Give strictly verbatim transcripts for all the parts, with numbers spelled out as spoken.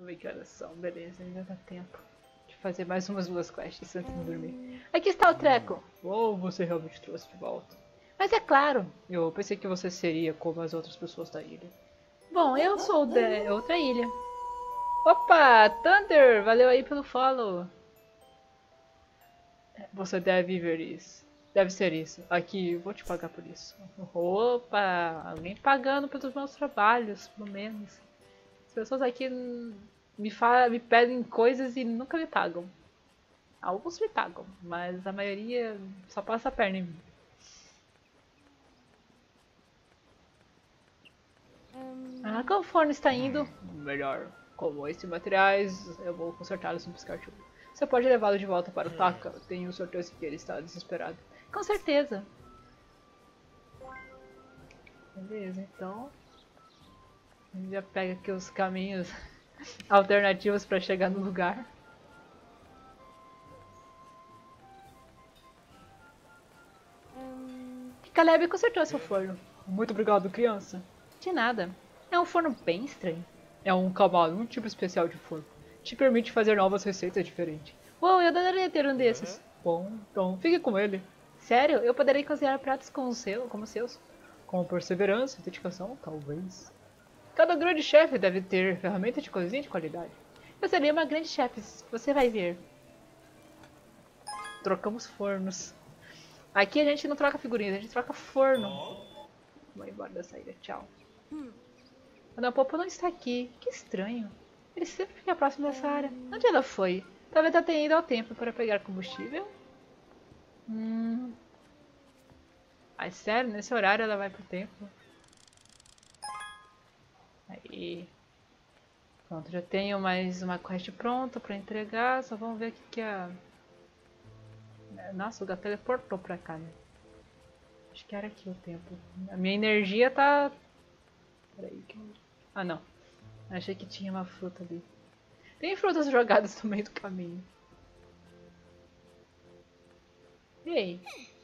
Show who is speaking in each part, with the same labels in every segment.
Speaker 1: ver que horas são, beleza, ainda dá tempo de fazer mais umas duas quests antes de dormir. Aqui está o treco! Uou, você realmente trouxe de volta. Mas é claro, eu pensei que você seria como as outras pessoas da ilha. Bom, eu sou de outra ilha. Opa, Thunder, valeu aí pelo follow. Você deve ver isso. Deve ser isso. Aqui, vou te pagar por isso. Opa, alguém pagando pelos meus trabalhos, pelo menos. As pessoas aqui me, falam, me pedem coisas e nunca me pagam. Alguns me pagam, mas a maioria só passa a perna em mim. Ah, como o forno está indo? Melhor. Como esses materiais, eu vou consertá-los no piscar de olho. Você pode levá-lo de volta para o Taka? Tenho certeza que ele está desesperado. Com certeza. Beleza, então... A gente já pega aqui os caminhos alternativos para chegar no lugar. Caleb consertou seu forno. Muito obrigado, criança. De nada. É um forno bem estranho. É um Kamaru, um tipo especial de forno. Te permite fazer novas receitas diferentes. Uou, eu adoraria ter um desses. Bom, então fique com ele. Sério? Eu poderia cozinhar pratos com o seu, como os seus? Com perseverança e dedicação, talvez. Cada grande chefe deve ter ferramenta de cozinha de qualidade. Eu seria uma grande chefe, você vai ver. Trocamos fornos. Aqui a gente não troca figurinhas, a gente troca forno. Vou embora da saída, tchau. A Napopo não está aqui, que estranho. Ele sempre fica próximo dessa área. Onde ela foi? Talvez ela tenha ido ao templo para pegar combustível? Hum... Mas sério, nesse horário ela vai pro templo? Aí... Pronto, já tenho mais uma quest pronta para entregar, só vamos ver o que que a... Nossa, o gato teleportou pra cá, né? Acho que era aqui o templo. A minha energia tá... Peraí que... Ah, não. Achei que tinha uma fruta ali. Tem frutas jogadas no meio do caminho. E aí?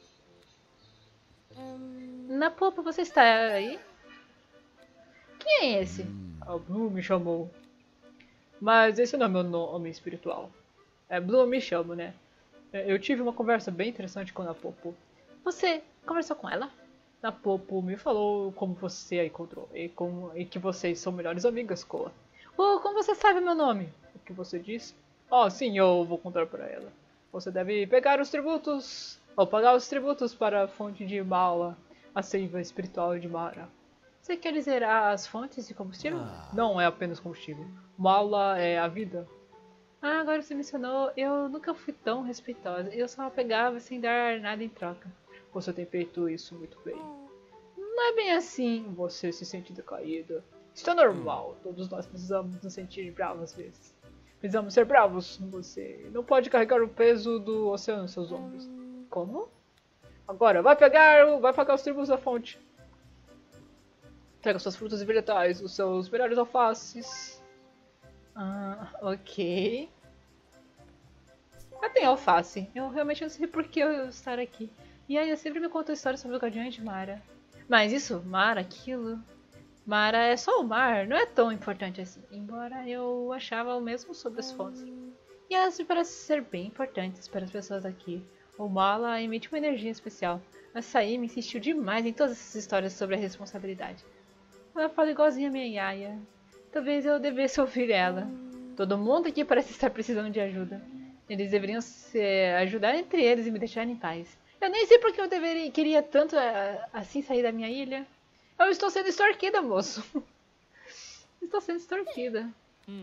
Speaker 1: Napopo, você está aí? Quem é esse? A Blue me chamou. Mas esse não é meu nome espiritual. É Blue me chamo, né? Eu tive uma conversa bem interessante com a Napopo. Você conversou com ela? Napopo me falou como você a encontrou e, como, e que vocês são melhores amigas, Koa. Oh, como você sabe meu nome? O que você disse? Oh, sim, eu vou contar para ela. Você deve pegar os tributos, ou pagar os tributos para a fonte de Mala, a seiva espiritual de Mara. Você quer dizer as fontes de combustível? Ah. Não é apenas combustível. Mala é a vida. Ah, agora você mencionou, eu nunca fui tão respeitosa. Eu só pegava sem dar nada em troca. Você tem feito isso muito bem. Não é bem assim. Você se sente decaída. Isso é normal. Todos nós precisamos nos sentir bravos às vezes. Precisamos ser bravos. Você não pode carregar o peso do oceano em seus ombros. Como? Agora, vai pegar, vai pagar os tributos da fonte. Traga suas frutas e vegetais, os seus melhores alfaces. Ah, ok. Ah, tem alface. Eu realmente não sei por que eu estar aqui. E aí eu sempre me conto histórias sobre os guardiões de Mara. Mas isso, mar, aquilo... Mara é só o mar, não é tão importante assim. Embora eu achava o mesmo sobre as fontes. E elas me parecem ser bem importantes para as pessoas aqui. O Mala emite uma energia especial. A Saimi insistiu demais em todas essas histórias sobre a responsabilidade. Ela fala igualzinha a minha Yaya. Talvez eu devesse ouvir ela. Todo mundo aqui parece estar precisando de ajuda. Eles deveriam se ajudar entre eles e me deixar em paz. Eu nem sei porque eu deveria, queria tanto assim sair da minha ilha. Eu estou sendo extorquida, moço. Estou sendo extorquida. Hum.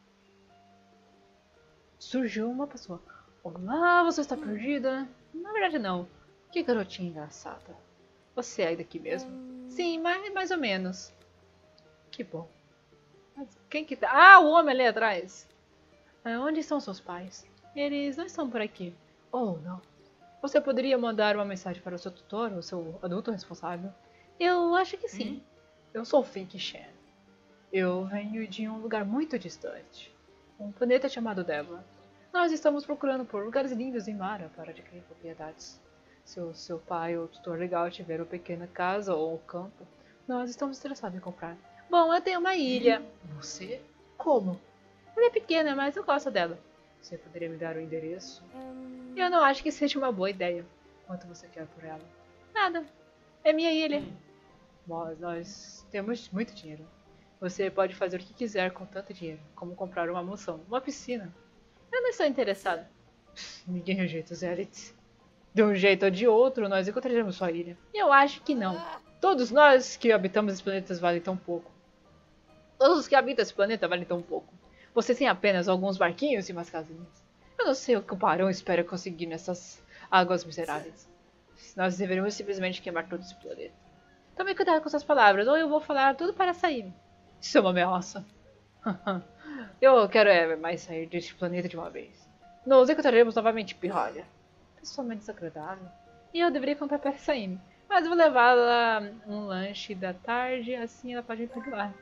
Speaker 1: Surgiu uma pessoa. Olá, você está perdida? Na verdade não. Que garotinha engraçada. Você é daqui mesmo? Sim, mais, mais ou menos. Que bom. Mas quem que tá? Ah, o homem ali atrás. Ah, onde estão seus pais? Eles não estão por aqui. Oh, não. Você poderia mandar uma mensagem para o seu tutor, o seu adulto responsável? Eu acho que sim. Hum? Eu sou Fink Shen. Eu venho de um lugar muito distante. Um planeta chamado Devla. Nós estamos procurando por lugares lindos em Mara para adquirir propriedades. Se o seu pai ou tutor legal tiver uma pequena casa ou um campo, nós estamos interessados em comprar. Bom, eu tenho uma ilha. Você? Como? Ela é pequena, mas eu gosto dela. Você poderia me dar o endereço? Eu não acho que seja uma boa ideia. Quanto você quer por ela? Nada. É minha ilha. Mas nós temos muito dinheiro. Você pode fazer o que quiser com tanto dinheiro, como comprar uma mansão, uma piscina. Eu não estou interessado. Ninguém rejeita os elites. De um jeito ou de outro, nós encontraremos sua ilha. Eu acho que não. Todos nós que habitamos esse planeta valem tão pouco. Todos os que habitam esse planeta valem tão pouco. Você tem apenas alguns barquinhos e umas casinhas. Eu não sei o que o Barão espera conseguir nessas águas miseráveis. Nós deveríamos simplesmente queimar todo esse planeta. Tome cuidado com suas palavras, ou eu vou falar tudo para sair. Isso é uma ameaça. Eu quero é, mais sair deste planeta de uma vez. Nos encontraremos novamente, pirralha. Pessoalmente desagradável. E eu deveria contar para sair. Mas vou levá-la um lanche da tarde, assim ela pode me perdoar.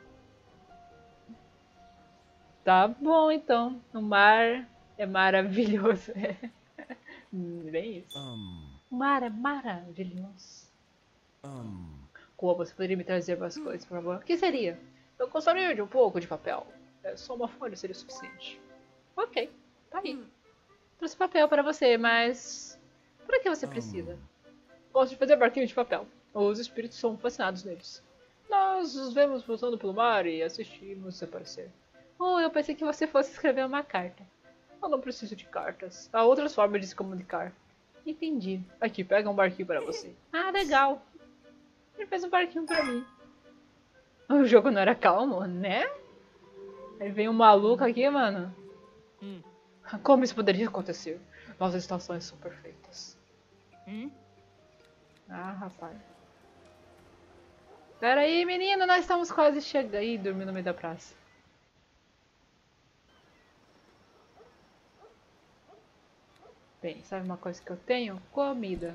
Speaker 1: Tá bom, então. O mar é maravilhoso. Bem isso.
Speaker 2: Um,
Speaker 1: O mar é maravilhoso.
Speaker 2: um,
Speaker 1: Como você poderia me trazer mais coisas, por favor? O que seria? Eu gostaria de um pouco de papel. É, só uma folha seria o suficiente. Ok, tá aí. Trouxe papel para você, mas... Por que você precisa? Gosto de fazer barquinhos de papel. Os espíritos são fascinados neles. Nós os vemos voltando pelo mar e assistimos desaparecer. Oh, eu pensei que você fosse escrever uma carta. Eu não preciso de cartas. Há outras formas de se comunicar. Entendi. Aqui, pega um barquinho para você. Ah, legal. Ele fez um barquinho pra mim. O jogo não era calmo, né? Aí vem um maluco aqui, mano.
Speaker 3: Hum.
Speaker 1: Como isso poderia acontecer? Nossas estações são perfeitas.
Speaker 3: Hum?
Speaker 1: Ah, rapaz. Pera aí, menino, nós estamos quase chegando. Ih, dormindo no meio da praça. Bem, sabe uma coisa que eu tenho? Comida.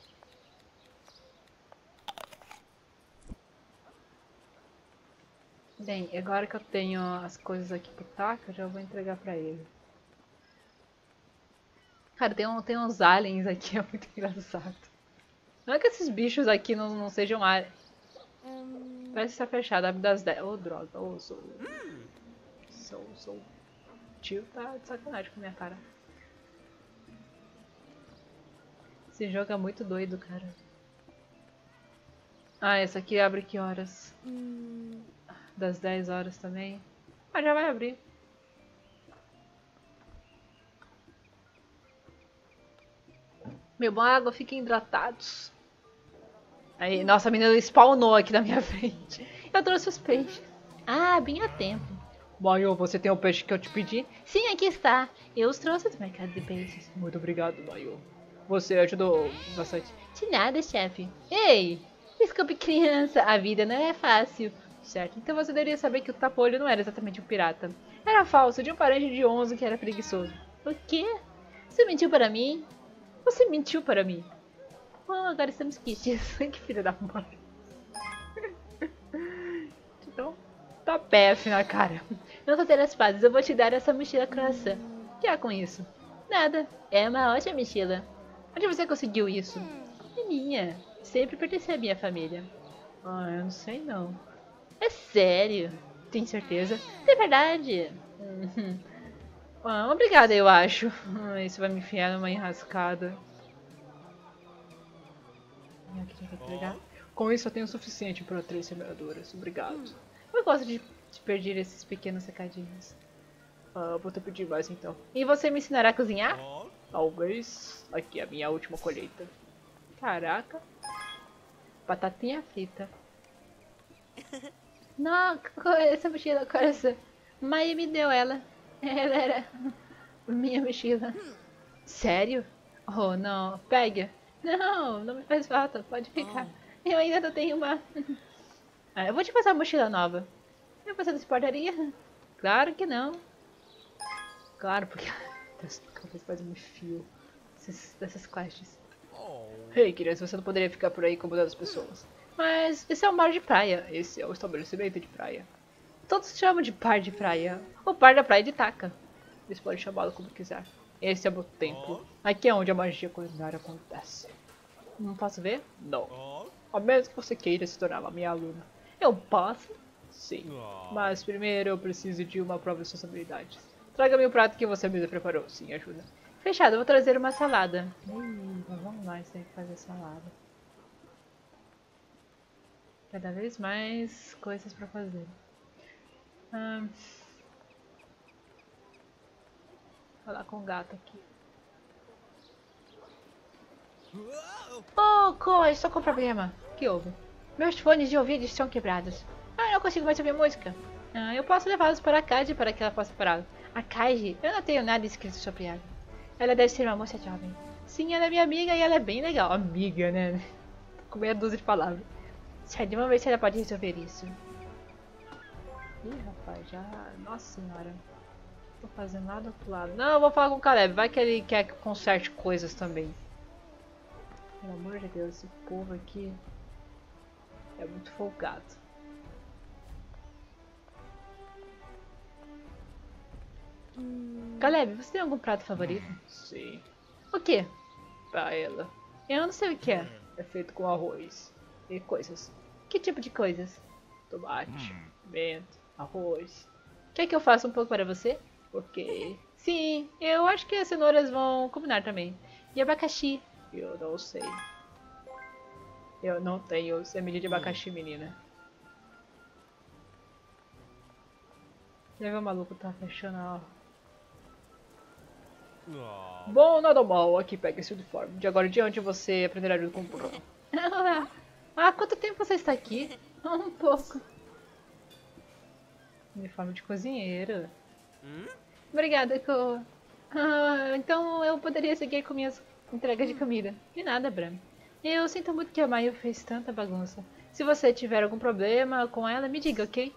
Speaker 1: Bem, agora que eu tenho as coisas aqui pro Taka, eu já vou entregar pra ele. Cara, tem, um, tem uns aliens aqui, é muito engraçado. Não é que esses bichos aqui não, não sejam aliens. Parece estar fechado, abre das dez. Ô, oh, droga, ô, oh, sou... Sou, sou... Tio tá de sacanagem com a minha cara. Esse jogo é muito doido, cara. Ah, essa aqui abre que horas? Das dez horas também. Ah, já vai abrir. Bebam água, fiquem hidratados. Aí, nossa, a menina spawnou aqui na minha frente. Eu trouxe os peixes. Ah, bem a tempo. Maio, você tem o peixe que eu te pedi? Sim, aqui está. Eu os trouxe do mercado de peixes. Muito obrigado, Maio. Você ajudou bastante. De nada, chefe. Ei, desculpe, criança. A vida não é fácil. Certo, então você deveria saber que o Tapa-olho não era exatamente um pirata. Era falso, de um parente de onze que era preguiçoso. O quê? Você mentiu para mim? Você mentiu para mim. Oh, agora estamos quites. Que filha da mãe. Então, tá P na cara. Não vou ter as pazes, eu vou te dar essa mochila croissant. O que há com isso? Nada, é uma ótima mochila. Onde você conseguiu isso? É minha. Sempre pertenceu à minha família. Ah, eu não sei não. É sério? Tem certeza? É verdade. Uhum. Ah, obrigada, eu acho. Isso vai me enfiar numa enrascada. Com isso eu tenho o suficiente para três semeadoras. Obrigado. Eu gosto de, de perder esses pequenos recadinhos. Ah, vou te pedir mais então. E você me ensinará a cozinhar? Talvez. Aqui é a minha última colheita. Caraca. Batatinha frita. Não, essa mochila, coração. Maia me deu ela. Ela era minha mochila. Sério? Oh, não. Pega. Não, não me faz falta. Pode ficar. Eu ainda não tenho uma... Ah, eu vou te passar uma mochila nova. Você não se importaria? Claro que não. Claro, porque... Talvez faz um fio dessas, dessas quests. Ei, criança, você não poderia ficar por aí incomodando as pessoas. Mas esse é um bar de praia. Esse é o estabelecimento de praia. Todos chamam de bar de praia. O bar da praia de Taka. Eles podem chamá-lo como quiser. Esse é o meu templo. Aqui é onde a magia culinária acontece. Não posso ver? Não. A menos que você queira se tornar uma minha aluna. Eu posso? Sim. Mas primeiro eu preciso de uma prova de responsabilidade. Traga-me o prato que você mesmo preparou. Sim, ajuda. Fechado, eu vou trazer uma salada. Ih, vamos lá, isso tem que fazer salada. Cada vez mais coisas pra fazer. Hum. Vou falar com o gato aqui. Oh, Coa, estou com um problema. O que houve? Meus fones de ouvido estão quebrados. Ah, eu não consigo mais ouvir música. Ah, eu posso levá-los para a Kaji para que ela possa pará-los. A Kaji? Eu não tenho nada escrito sobre ela. Ela deve ser uma moça jovem. Sim, ela é minha amiga e ela é bem legal. Amiga, né? Com meia dúzia de palavras. Sério, vamos ver se ela pode resolver isso. Ih, rapaz, já... Nossa senhora. Não tô fazendo nada do outro lado. Não, eu vou falar com o Caleb. Vai que ele quer que conserte coisas também. Pelo amor de Deus, esse povo aqui é muito folgado. Hum. Caleb, você tem algum prato favorito? Sim. O que? Paella. Eu não sei o que é. É feito com arroz e coisas. Que tipo de coisas? Tomate, pimenta, arroz. Quer que eu faça um pouco para você? Ok. Sim, eu acho que as cenouras vão combinar também. E abacaxi? Eu não sei. Eu não tenho semente de abacaxi, menina. Já viu o maluco tá fechando a... Bom, nada mal. Aqui, pega esse uniforme. De agora em diante você aprenderá junto com o Bruno. Ah, quanto tempo você está aqui? Um pouco. Uniforme de cozinheiro. Hum? Obrigada, Koa. Ah, então eu poderia seguir com minhas entregas de comida. De nada, Bram. Eu sinto muito que a Mayu fez tanta bagunça. Se você tiver algum problema com ela, me diga, ok?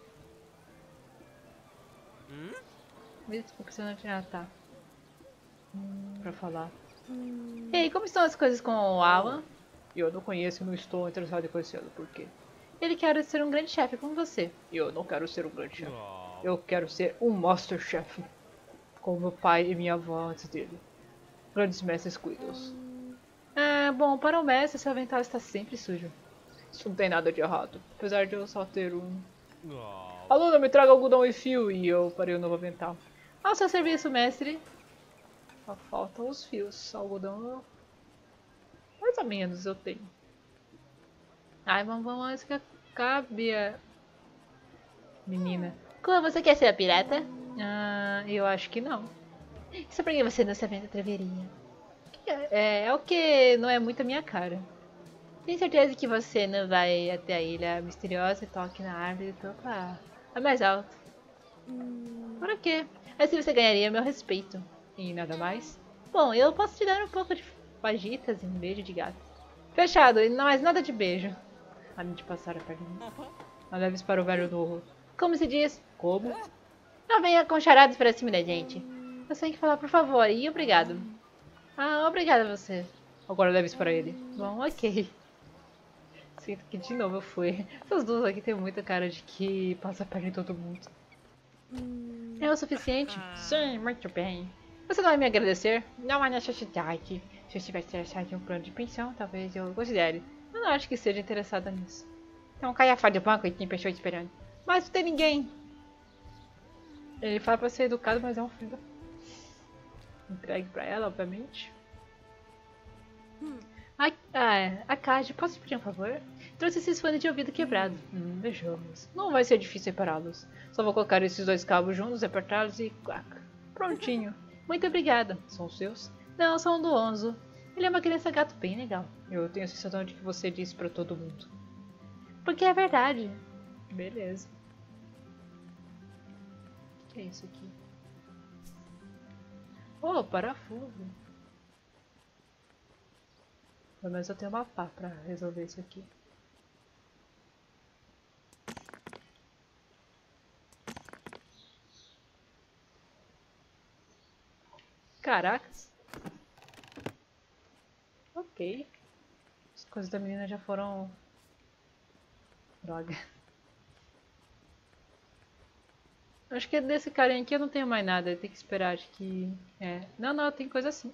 Speaker 1: Hum? Desculpa, você não tinha... Ah, tá. Hum, pra falar. Hum. Ei, como estão as coisas com o Alan? Eu não conheço e não estou interessado em conhecê-lo. Por quê? Ele quer ser um grande chefe como você. Eu não quero ser um grande chefe. Eu quero ser um Master Chef. Como meu pai e minha avó antes dele. Grandes mestres cuidos. Ah, bom, para o mestre, seu avental está sempre sujo. Isso não tem nada de errado. Apesar de eu só ter um... Aluna, me traga algodão e fio. E eu parei o novo avental. Ao seu serviço, mestre. Só faltam os fios. Algodão, mais ou menos, eu tenho. Ai, vamos, vamos antes que acabe a... Menina. Como você quer ser a pirata? Ah, eu acho que não. Isso porque você não se atreveria. É, é o que não é muito a minha cara. Tenho certeza que você não vai até a ilha misteriosa e toque na árvore e topa a mais alto. Hum. Por quê? Assim você ganharia meu respeito. E nada mais? Bom, eu posso te dar um pouco de fajitas e um beijo de gato. Fechado, não mais nada de beijo. A mim de passar a perna. Não leves para o velho do... Como se diz? Como? Não venha com charadas para cima da gente. Você tem que falar por favor e obrigado. Ah, obrigada a você. Agora leves para ele. Bom, ok. Sinto que de novo eu fui. Essas duas aqui tem muita cara de que passa a perna em todo mundo. É o suficiente? Sim, muito bem. Você não vai me agradecer? Não há necessidade. Se eu estivesse interessado em um plano de pensão, talvez eu considere. Eu não acho que seja interessada nisso. Então caia fora do banco e tem pessoas esperando. Mas não tem ninguém. Ele fala pra ser educado, mas é um filho. Entregue pra ela, obviamente. A, ah, a Kaji, posso te pedir um favor? Trouxe esses fones de ouvido quebrados. Hum, vejamos. Não vai ser difícil separá-los. Só vou colocar esses dois cabos juntos, apertá-los e... Clac. Prontinho. Muito obrigada. São os seus? Não, são do Onzo. Ele é uma criança gato bem legal. Eu tenho a sensação de que você disse pra todo mundo. Porque é verdade. Beleza. O que é isso aqui? Oh, parafuso. Pelo menos eu tenho uma pá pra resolver isso aqui. Caracas. Ok. As coisas da menina já foram... Droga. Acho que desse carinha aqui eu não tenho mais nada. Tem que esperar, acho que... É. Não, não, tem coisa assim.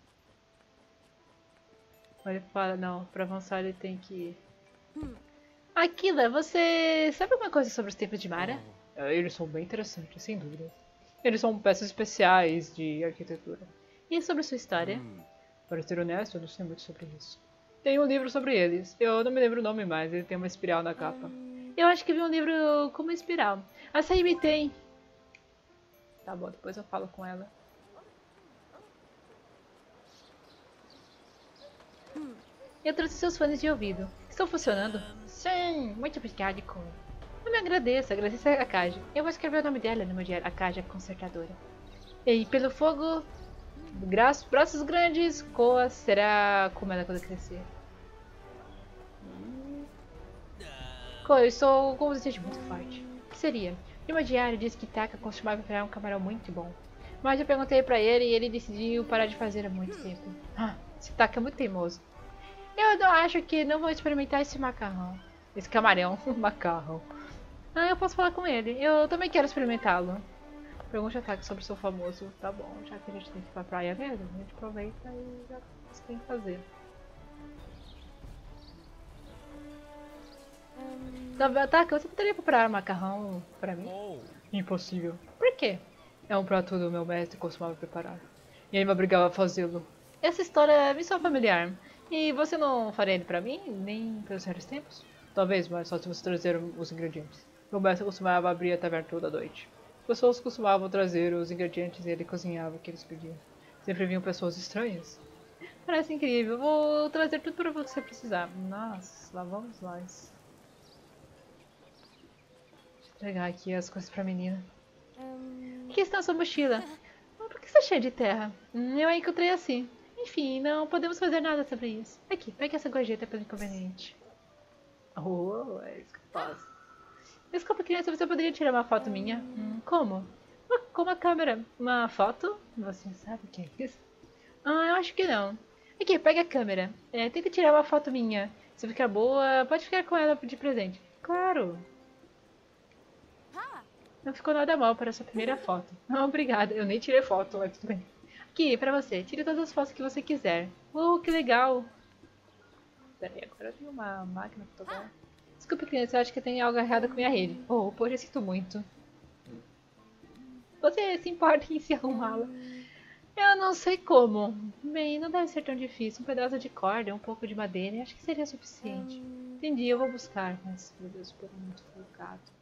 Speaker 1: Ele fala, não, pra avançar ele tem que... Aquila, você sabe alguma coisa sobre os tempos de Mara? É, eles são bem interessantes, sem dúvida. Eles são peças especiais de arquitetura. E sobre sua história? Para ser honesto, eu não sei muito sobre isso. Tem um livro sobre eles. Eu não me lembro o nome mais, ele tem uma espiral na capa. Eu acho que vi um livro com uma espiral. A Saimi tem. Tá bom, depois eu falo com ela. Eu trouxe seus fones de ouvido. Estão funcionando? Sim, muito obrigada, Kun. Não me agradeça, agradeça a Kaja. Eu vou escrever o nome dela no meu diário, a Kaja Consertadora. E pelo fogo, braços, braços grandes, Koa será como ela quando crescer. Koa, eu estou com um desejo muito forte. O que seria? No meu diário diz que Taka costumava virar um camarão muito bom. Mas eu perguntei pra ele e ele decidiu parar de fazer há muito tempo. Ah, esse Taka é muito teimoso. Eu não acho que não vou experimentar esse macarrão. Esse camarão, macarrão. Ah, eu posso falar com ele. Eu também quero experimentá-lo. Pergunte a Taka sobre o seu famoso. Tá bom, já que a gente tem que ir pra praia mesmo, a gente aproveita e já tem que fazer. Tá, Taka, você poderia preparar macarrão pra mim? Impossível. Por quê? É um prato do meu mestre costumava preparar. E ele me obrigava a fazê-lo. Essa história me soa familiar. E você não faria ele pra mim, nem pelos velhos tempos? Talvez, mas só se você trazer os ingredientes. Meu mestre costumava abrir a taverna toda noite. As pessoas costumavam trazer os ingredientes e ele cozinhava o que eles pediam. Sempre vinham pessoas estranhas. Parece incrível. Vou trazer tudo para você precisar. Nossa, lá vamos nós. Deixa eu entregar aqui as coisas pra menina. O que está na sua mochila? Por que está cheia de terra? Hum, eu a encontrei assim. Enfim, não podemos fazer nada sobre isso. Aqui, pegue essa gorjeta pelo inconveniente. Oh, é isso que eu faço. Desculpa, criança, você poderia tirar uma foto minha? Hum, como? Com uma câmera. Uma foto? Você sabe o que é isso? Ah, eu acho que não. Aqui, pega a câmera. É, tenta tirar uma foto minha. Se ficar boa, pode ficar com ela de presente. Claro. Não ficou nada mal para essa primeira foto. Não, obrigada. Eu nem tirei foto, mas tudo bem. Aqui, pra você. Tire todas as fotos que você quiser. Oh, que legal. Peraí, agora eu tenho uma máquina fotográfica. Desculpe, criança, eu acho que tem algo errado com minha rede. Oh, poxa, sinto muito. Você se importa em se arrumá-la? Eu não sei como. Bem, não deve ser tão difícil. Um pedaço de corda, um pouco de madeira, acho que seria suficiente. Entendi, eu vou buscar. Mas, meu Deus, por muito folgado.